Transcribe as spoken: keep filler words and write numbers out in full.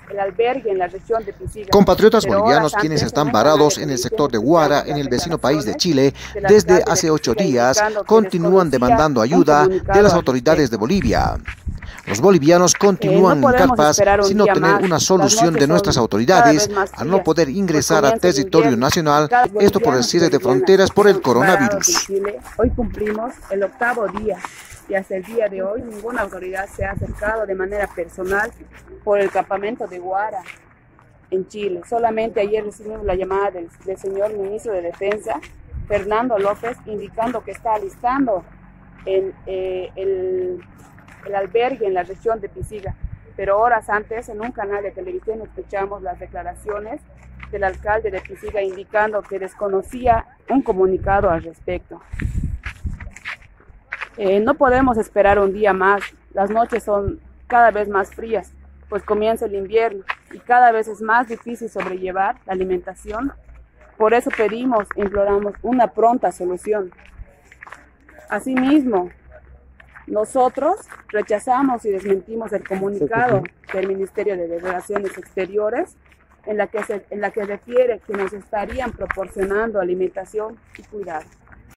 el albergue en la región de Pisiga. Compatriotas bolivianos quienes están varados en el sector de Huara, en el vecino país de Chile, desde hace ocho días, continúan demandando ayuda de las autoridades de Bolivia. Los bolivianos continúan eh, no en carpas sin no obtener una solución de nuestras autoridades al no poder ingresar a territorio nacional, esto por el cierre de fronteras por el coronavirus. Hoy cumplimos el octavo día y hasta el día de hoy ninguna autoridad se ha acercado de manera personal por el campamento de Huara en Chile. Solamente ayer recibimos la llamada del, del señor ministro de Defensa, Fernando López, indicando que está alistando en, eh, el, el albergue en la región de Pisiga. Pero horas antes, en un canal de televisión, escuchamos las declaraciones del alcalde de Pisiga indicando que desconocía un comunicado al respecto. Eh, no podemos esperar un día más, las noches son cada vez más frías, pues comienza el invierno y cada vez es más difícil sobrellevar la alimentación. Por eso pedimos e imploramos una pronta solución. Asimismo, nosotros rechazamos y desmentimos el comunicado del Ministerio de Relaciones Exteriores en la que, se, en la que refiere que nos estarían proporcionando alimentación y cuidado.